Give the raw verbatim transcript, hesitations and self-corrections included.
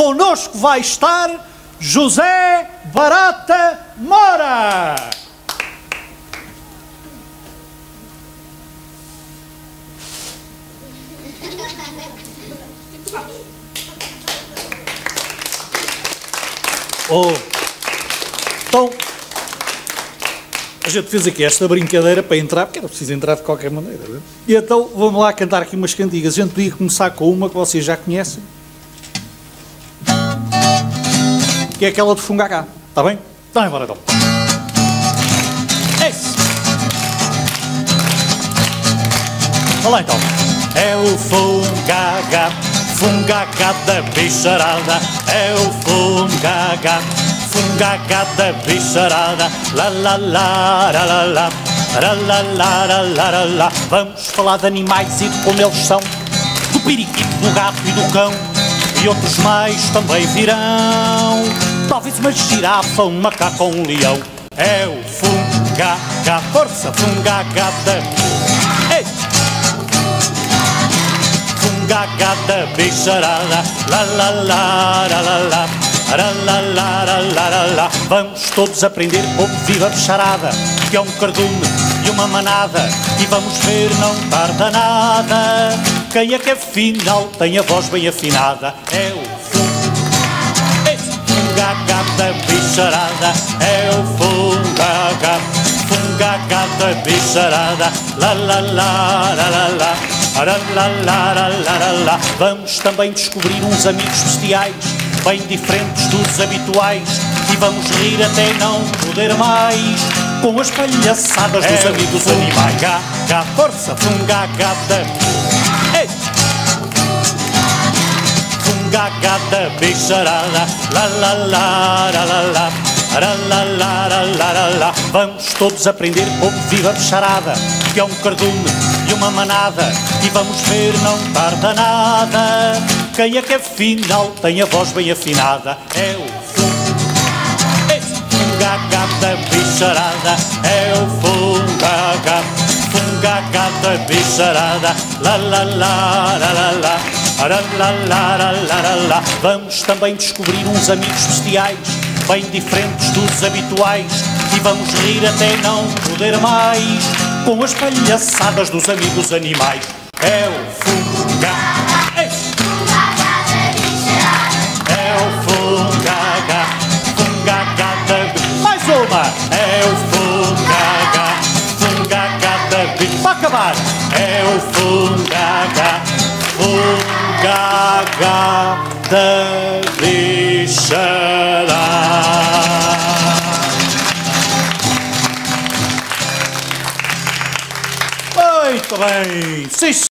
connosco vai estar José Barata Mora. Oh, então, a gente fez aqui esta brincadeira para entrar, porque era preciso entrar de qualquer maneira. Não é? E então vamos lá cantar aqui umas cantigas. A gente podia começar com uma que vocês já conhecem, que é aquela de Fungagá. Está bem? Então, embora então. É isso. Olha lá então. É o Fungagá, Fungagá da bicharada. É o Fungagá, Fungagá da bicharada. La la la la la la. La la la la la la la. Vamos falar de animais e de como eles são, do periquito, do gato e do cão. E outros mais também virão. Talvez uma girafa, um macaco ou um leão. É o Fungagá, força, Fungagá da... Ei! Fungagá da bicharada. La la la la la la. La la la la la la la. Vamos todos aprender como vive a bicharada, que é um cardume e uma manada. E vamos ver, não tarda nada, quem é que afinal tem a voz bem afinada. É o Fungagá da bicharada. É o Fungagá, Fungagá da bicharada. La la la la la la. La la la la la la. Vamos também descobrir uns amigos bestiais, bem diferentes dos habituais. E vamos rir até não poder mais, com as palhaçadas dos é amigos animais. Gá, gá, força, Fungagá da... Ei! Fungagá da bicharada. La la la la la la. La la la la la la la. Vamos todos aprender como vive a bicharada, que é um cardume e uma manada. E vamos ver, não tarda nada, quem é que afinal tem a voz bem afinada. É o Fungagá da bicharada. É o Fungagá, Fungagá da bicharada. La la la la la la. La la la la la la. Vamos também descobrir uns amigos bestiais, bem diferentes dos habituais. E vamos rir até não poder mais, com as palhaçadas dos amigos animais. É o Fungagá. É o Fungagá, Fungagá da... Mais uma! É o Fungagá, Fungagá da... Para acabar! É o Fungagá, Fungagá da bicharada. Muito bem! Sim.